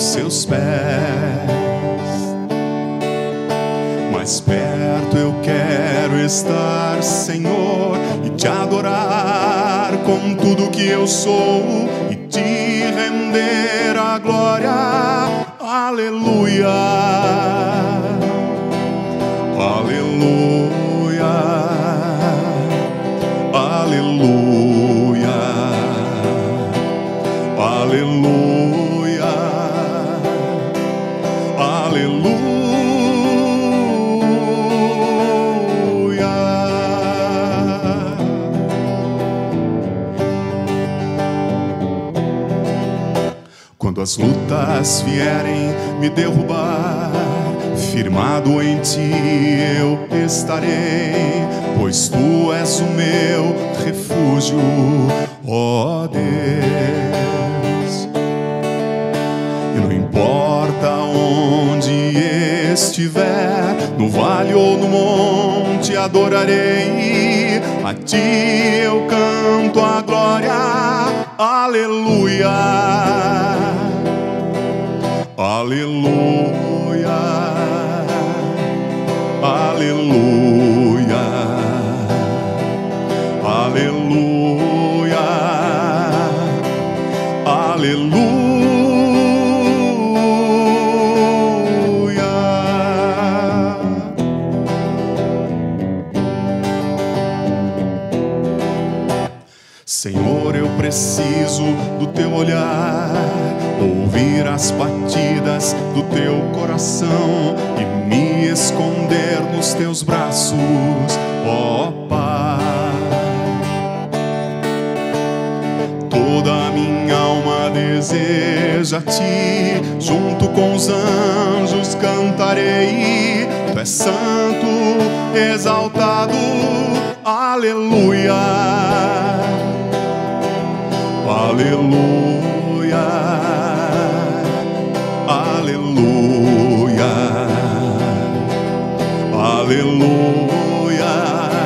aos seus pés. Mais perto eu quero estar, Senhor, e te adorar com tudo que eu sou e te render a glória. Aleluia, aleluia, aleluia, aleluia, aleluia. Quando as lutas vierem me derrubar, firmado em ti eu estarei, pois tu és o meu refúgio, ó Deus. E não importa onde estiver, no vale ou no monte, adorarei. A ti eu canto a glória. Aleluia, aleluia, aleluia, aleluia, aleluia. Senhor, eu preciso do teu olhar, ouvir as batidas do teu coração e me esconder nos teus braços, ó Pai. Toda a minha alma deseja ti, junto com os anjos cantarei. Tu és santo, exaltado, aleluia, aleluia, aleluia, aleluia,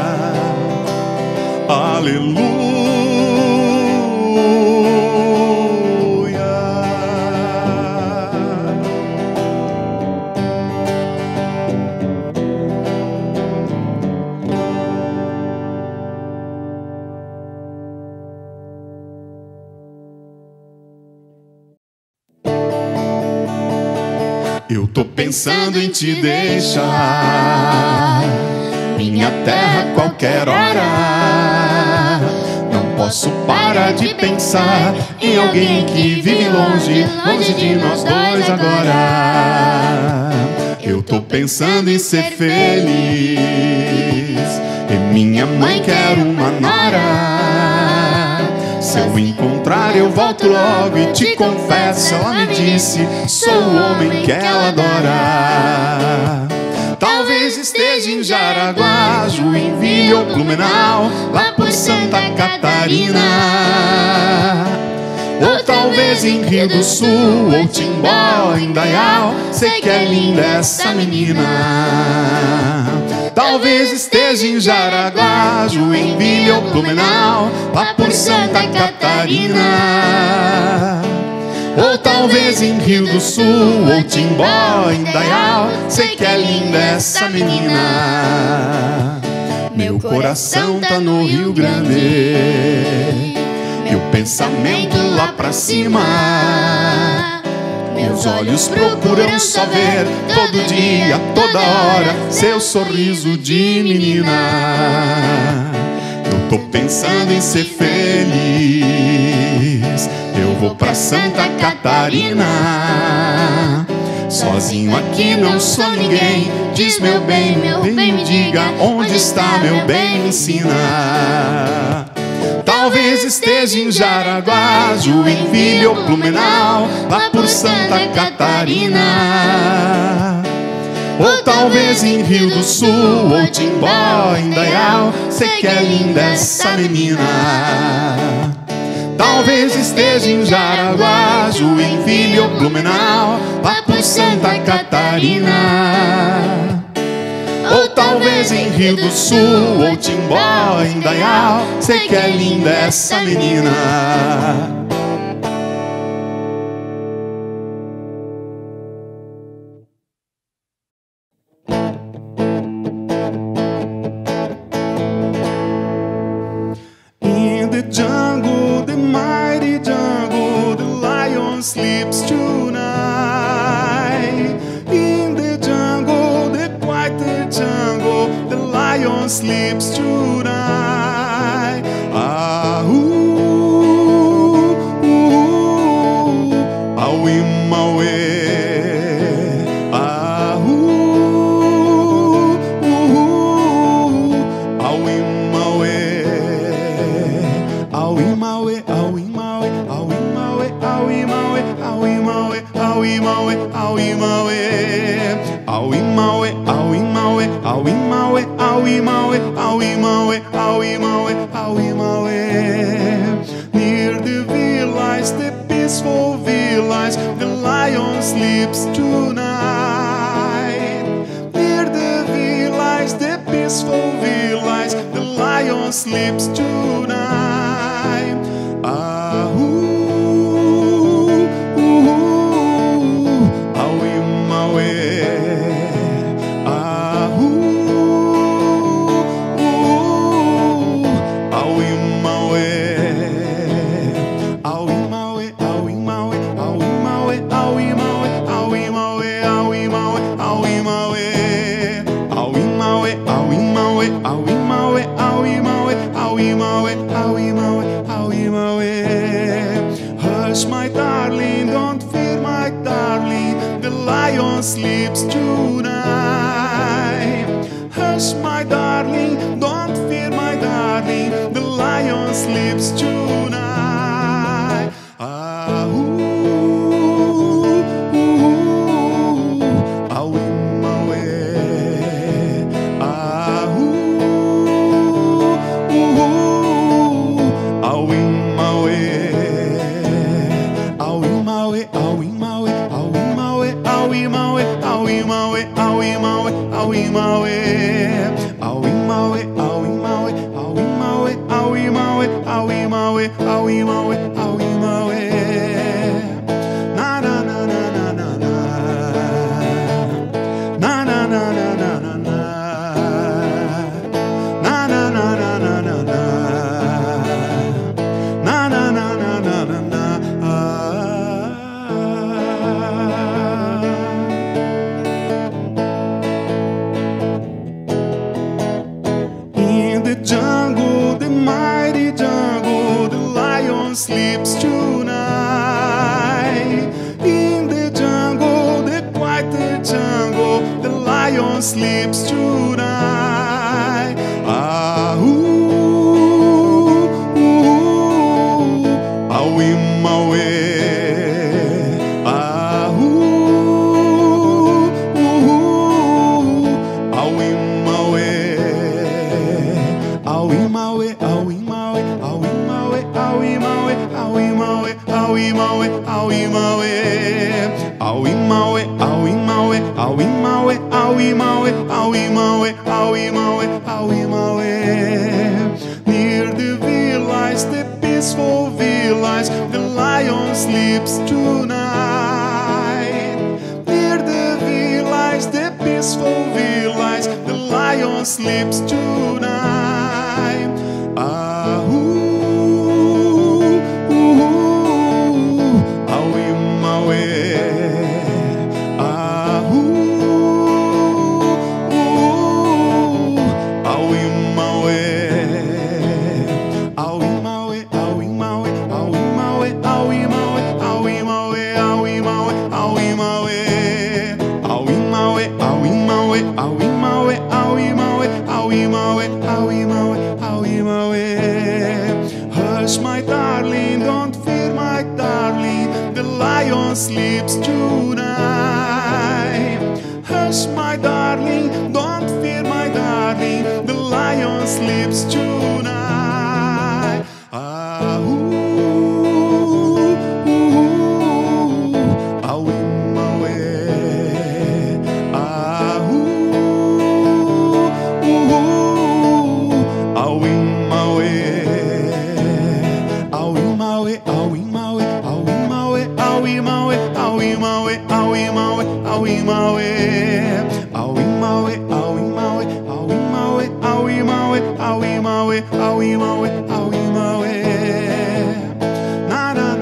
aleluia. Eu tô pensando em te deixar, minha terra a qualquer hora. Não posso parar de pensar em alguém que vive longe, longe de nós dois agora. Eu tô pensando em ser feliz, e minha mãe quer uma nora. Se eu encontrar eu volto logo e te confesso, ela me disse, sou o homem que ela adora. Talvez esteja em Jaraguá, Joinville ou Blumenau, lá por Santa Catarina. Ou talvez em Rio do Sul, ou Timbó, Indaial. Sei que é linda essa menina. Talvez esteja em Jaraguá, Joinville ou Blumenau, lá por Santa Catarina. Ou talvez em Rio do Sul, ou Timbó, Indaial. Sei que é linda essa menina. Meu coração tá no Rio Grande, meu pensamento lá pra cima. Meus olhos procuram só ver, todo dia, toda hora, seu sorriso de menina. Eu tô pensando em ser feliz, eu vou pra Santa Catarina. Sozinho aqui não sou ninguém, diz meu bem, me diga onde está meu bem, me ensina. Talvez esteja em Jaraguá, Joinville ou Blumenau, lá por Santa Catarina. Ou talvez em Rio do Sul, ou Timbó, Indaial. Sei que é linda essa menina. Talvez esteja em Jaraguá, Joinville ou Blumenau, lá por Santa Catarina. Ou talvez em Rio do Sul, ou Timbó, Indaial. Sei que é linda essa menina. mighty jungle, the lion sleeps tonight. In the jungle, the quiet jungle, the lion sleeps tonight. Ah, Auimaue. Ah, Auimaue. Auimaue, Auimaue, Auimaue, Auimaue, Auimaue, Auimaue, Auimaue. Auimaue, Auimaue, Auimaue, Auimaue, Auimaue, Auimaue, Auimaue. Near the village, the peaceful village, the lion sleeps tonight. Near the village, the peaceful village, the lion sleeps tonight. Ah, Auimaue. Ah, Auimaue. Auimaue, Auimaue, Auimaue, Auimaue, Auimaue, Auimaue, Auimaue. Auimaue, Auimaue, Auimaue, Auimaue, Auimaue, Auimaue, Auimaue. Hush, my darling, don't fear, my darling, the lion sleeps tonight. Hush, my darling, don't fear, my darling, the lion sleeps tonight. Ah, Auimaue. Ah, Auimaue. Auimaue, Auimaue, Auimaue, Auimaue, Auimaue, Auimaue, Auimaue. Auimaue, Auimaue, Auimaue, Auimaue, Auimaue, Auimaue, Auimaue. Na na na na na na na. Na na na na na na na. Na na na na na na na. Na na na na na na na. In the jungle, the mighty jungle, the lion sleeps tonight. In the jungle, the quiet jungle, the lion sleeps tonight. Ah, Auimaue. Ah, Auimaue. Auimaue, Auimaue, Auimaue, Auimaue, Auimaue, Auimaue, Auimaue. Auimaue, Auimaue, Auimaue, Auimaue, Auimaue, Auimaue, Auimaue. Near the village, the peaceful village, the lion sleeps tonight. Near the village, the peaceful village, the lion sleeps tonight. Ah, Auimaue. Ah, Auimaue. Auimaue, Auimaue, Auimaue, Auimaue, Auimaue, Auimaue, Auimaue. Auimaue, Auimaue, Auimaue, Auimaue, Auimaue, Auimaue, Auimaue. Hush, my darling, don't fear, my darling, the lion sleeps tonight. Hush, my darling, don't fear, my darling, the lion sleeps tonight. Ah, Auimaue. Ah, Auimaue. Auimaue, Auimaue, Auimaue, Auimaue, Auimaue, Auimaue, Auimaue. Auimaue, Auimaue, Auimaue, Auimaue, Auimaue, Auimaue, Auimaue. Na na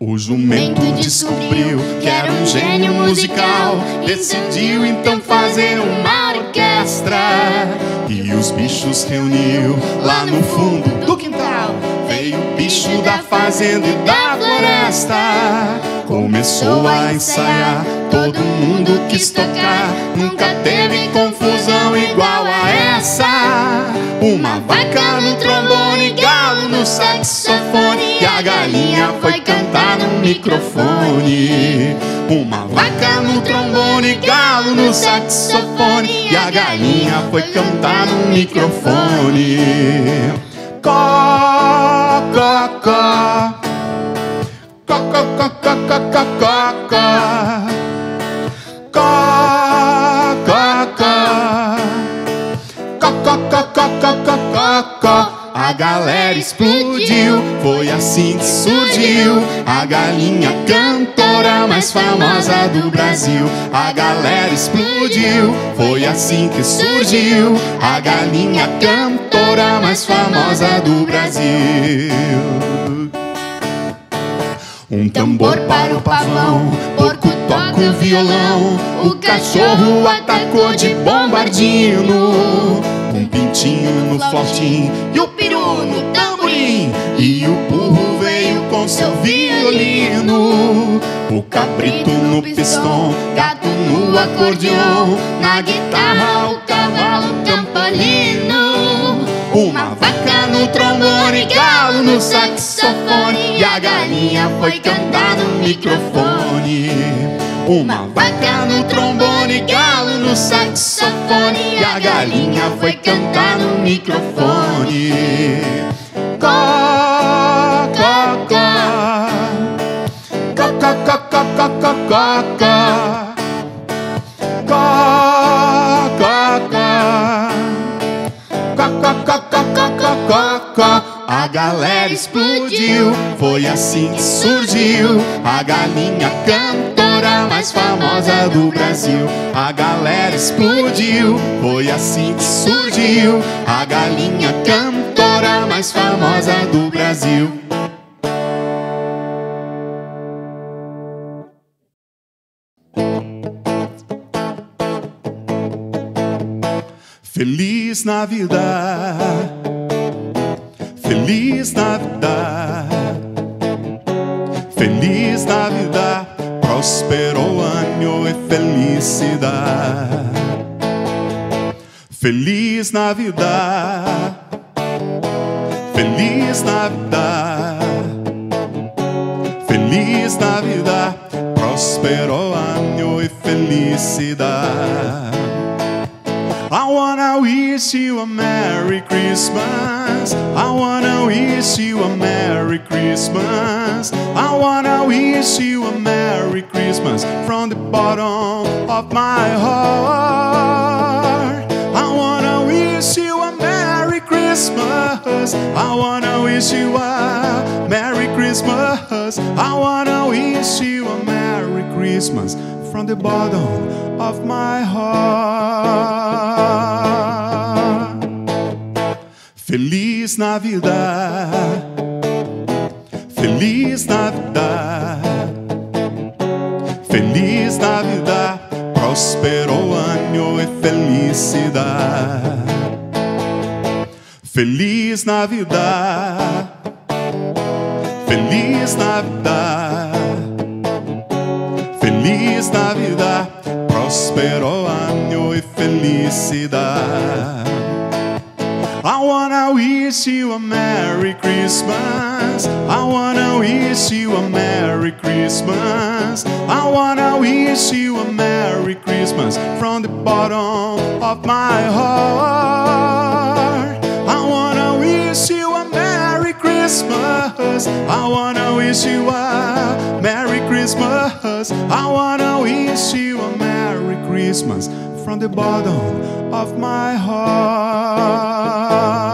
O jumento descobriu que era um gênio musical, decidiu então fazer uma orquestra. E os bichos reuniu lá no fundo do quintal. Veio o bicho da fazenda e da floresta. Começou a ensaiar, todo mundo quis tocar. Nunca teve confusão igual a essa. Uma vaca no trombone, galo no saxofone, e a galinha foi cantar no microfone. Uma vaca no trombone, galo no saxofone, e a galinha foi cantar no microfone. Có, có, có. Có, có, có, có, có, có, có, có. Có, có, có. Có, có, có, có, có, có, có, có. A galera explodiu, foi assim que surgiu a galinha cantora mais famosa do Brasil. A galera explodiu, foi assim que surgiu a galinha cantora mais famosa do Brasil. Um tambor para o pavão, porco toca o violão, o cachorro atacou de bombardino. Um pintinho no flautim e o peru no tamborim, e o burro veio com seu violino. O cabrito no pistão, gato no acordeão, na guitarra o cavalo campanino. Uma vaca no trombone, galo no saxofone, e a galinha foi cantar no microfone. Uma vaca no trombone, galo no saxofone, e a galinha foi cantar no microfone. Có, có, có. Có, có, có, có, có, có, có, có. Có, có, có. Có, có, có, có, có, có, có, có. A galera explodiu, foi assim que surgiu a galinha cantora mais famosa do Brasil. A galera explodiu, foi assim que surgiu a galinha cantora mais famosa do Brasil. Feliz Navidad, Feliz Navidad, Feliz Navidad, próspero año e felicidade. Feliz Navidad, Feliz Navidad, Feliz Navidad, próspero año e felicidade. I wanna wish you a Merry Christmas. I wanna wish you a Merry Christmas. I wanna wish you a Merry Christmas from the bottom of my heart. I wanna wish you a Merry Christmas. I wanna wish you a Merry Christmas. I wanna wish you a Merry Christmas from the bottom of my heart. Feliz Navidad, Feliz Navidad, Feliz Navidad, próspero año e felicidade. Feliz Navidad, Feliz Navidad, Feliz Navidad, próspero año e felicidade. I wanna wish you a Merry Christmas. I wanna wish you a Merry Christmas. I wanna wish you a Merry Christmas from the bottom of my heart. I wanna wish you a Merry Christmas. I wanna wish you a Merry Christmas. I wanna wish you a Merry Christmas from the bottom of my heart.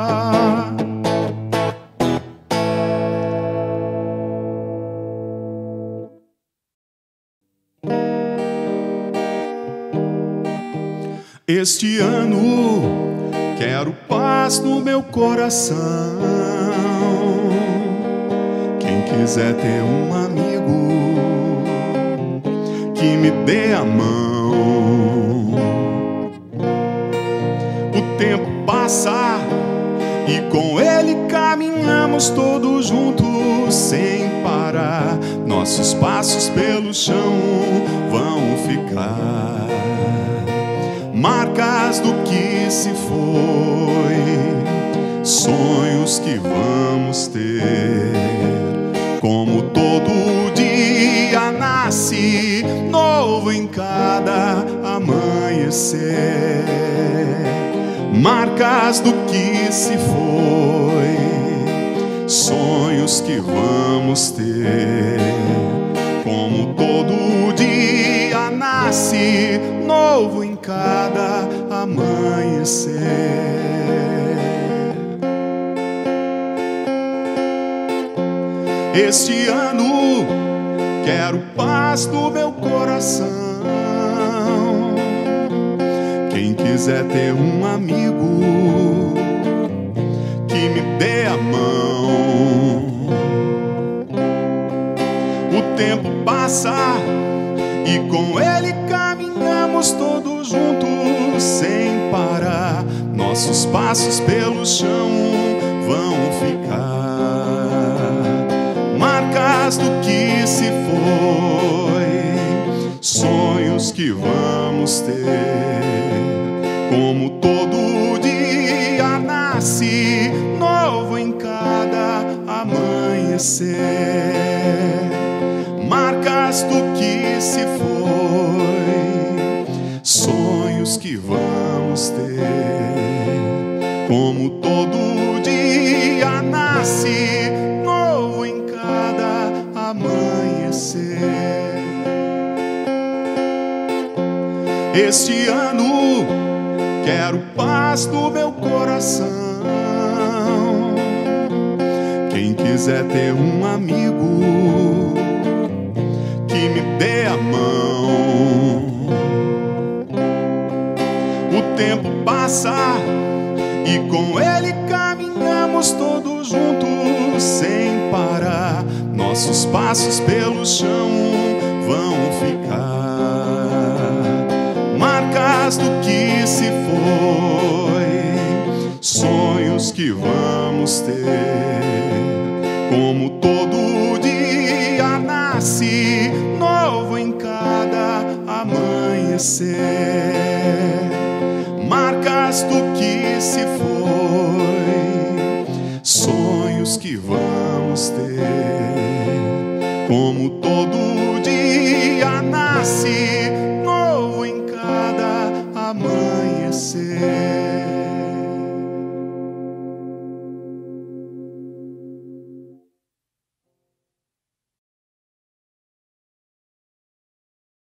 Este ano quero paz no meu coração. Quem quiser ter um amigo que me dê a mão, o tempo passa e com ele caminhamos todos juntos sem parar. Nossos passos pelo chão vão ficar marcas do que se foi, sonhos que vamos ter. Como todo dia nasce novo em cada amanhecer, marcas do que se foi, sonhos que vamos ter. Como todo dia nasce novo em cada amanhecer. Este ano quero paz no meu coração. Quem quiser ter um amigo que me dê a mão, o tempo passa e com ele caminhamos todos juntos sem parar. Nossos passos pelo chão vão ficar marcas do que se foi, sonhos que vamos ter. Como todo dia nasce novo em cada amanhecer, marcas do que se foi, sonhos que vamos ter. Como todo dia nasce novo em cada amanhecer. Este ano quero paz no meu coração. Quem quiser ter um amigo que me dê a mão, o tempo passa e com ele caminhamos todos juntos sem parar. Nossos passos pelo chão vão ficar marcas do que se foi, sonhos que vamos ter. Como todo dia nasce novo em cada amanhecer, marcas do que se foi, sonhos que vamos ter. Como todo dia nasce